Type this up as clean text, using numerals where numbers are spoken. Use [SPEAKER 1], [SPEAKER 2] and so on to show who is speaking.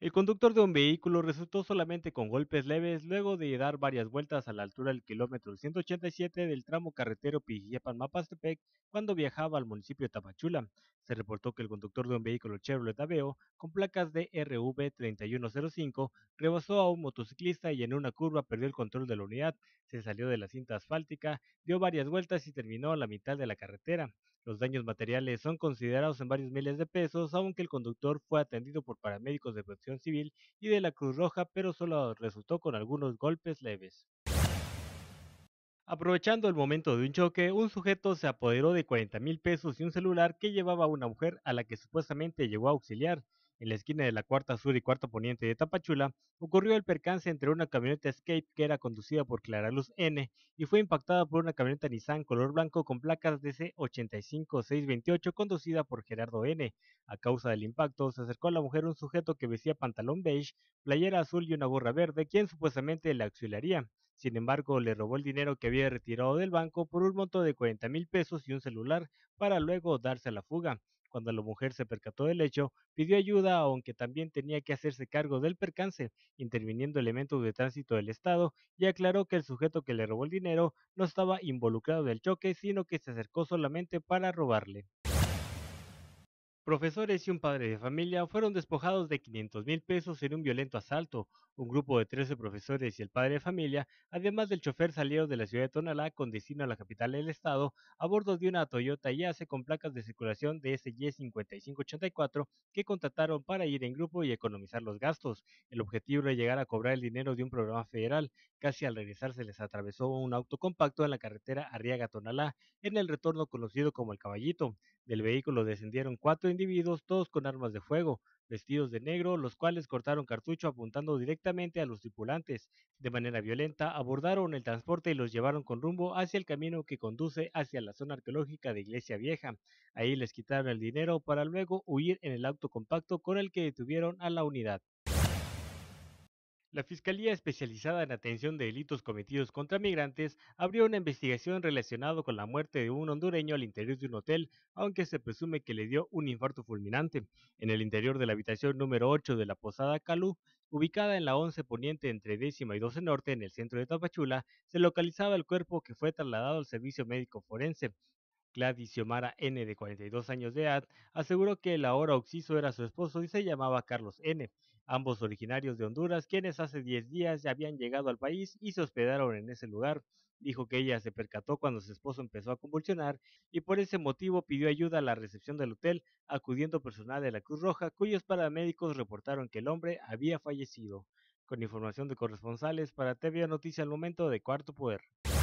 [SPEAKER 1] El conductor de un vehículo resultó solamente con golpes leves luego de dar varias vueltas a la altura del kilómetro 187 del tramo carretero Pijiapan-Mapastepec cuando viajaba al municipio de Tapachula. Se reportó que el conductor de un vehículo Chevrolet Aveo con placas de RV 3105 rebasó a un motociclista y en una curva perdió el control de la unidad. Se salió de la cinta asfáltica, dio varias vueltas y terminó a la mitad de la carretera. Los daños materiales son considerados en varios miles de pesos, aunque el conductor fue atendido por paramédicos de protección civil y de la Cruz Roja, pero solo resultó con algunos golpes leves. Aprovechando el momento de un choque, un sujeto se apoderó de 40,000 pesos y un celular que llevaba una mujer a la que supuestamente llegó a auxiliar. En la esquina de la cuarta sur y cuarta poniente de Tapachula, ocurrió el percance entre una camioneta Escape que era conducida por Claraluz N y fue impactada por una camioneta Nissan color blanco con placas DC 85628 conducida por Gerardo N. A causa del impacto, se acercó a la mujer un sujeto que vestía pantalón beige, playera azul y una gorra verde, quien supuestamente le auxiliaría. Sin embargo, le robó el dinero que había retirado del banco por un monto de 40,000 pesos y un celular para luego darse a la fuga. Cuando la mujer se percató del hecho, pidió ayuda, aunque también tenía que hacerse cargo del percance, interviniendo elementos de tránsito del Estado, y aclaró que el sujeto que le robó el dinero no estaba involucrado del choque, sino que se acercó solamente para robarle. Profesores y un padre de familia fueron despojados de 500,000 pesos en un violento asalto. Un grupo de 13 profesores y el padre de familia, además del chofer, salieron de la ciudad de Tonalá con destino a la capital del estado a bordo de una Toyota Yace con placas de circulación de SY 5584 que contrataron para ir en grupo y economizar los gastos. El objetivo era llegar a cobrar el dinero de un programa federal. Casi al regresar se les atravesó un auto compacto en la carretera Arriaga-Tonalá, en el retorno conocido como El Caballito. Del vehículo descendieron 4 individuos, todos con armas de fuego, vestidos de negro, los cuales cortaron cartucho apuntando directamente a los tripulantes. De manera violenta, abordaron el transporte y los llevaron con rumbo hacia el camino que conduce hacia la zona arqueológica de Iglesia Vieja. Ahí les quitaron el dinero para luego huir en el auto compacto con el que detuvieron a la unidad. La Fiscalía Especializada en Atención de Delitos Cometidos contra Migrantes abrió una investigación relacionada con la muerte de un hondureño al interior de un hotel, aunque se presume que le dio un infarto fulminante. En el interior de la habitación número 8 de la Posada Calú, ubicada en la 11 Poniente entre 10ª y 12 Norte en el centro de Tapachula, se localizaba el cuerpo que fue trasladado al servicio médico forense. Gladys Xiomara N., de 42 años de edad, aseguró que el ahora occiso era su esposo y se llamaba Carlos N., ambos originarios de Honduras, quienes hace 10 días ya habían llegado al país y se hospedaron en ese lugar. Dijo que ella se percató cuando su esposo empezó a convulsionar y por ese motivo pidió ayuda a la recepción del hotel, acudiendo personal de la Cruz Roja, cuyos paramédicos reportaron que el hombre había fallecido. Con información de corresponsales para TV Noticias al momento de Cuarto Poder.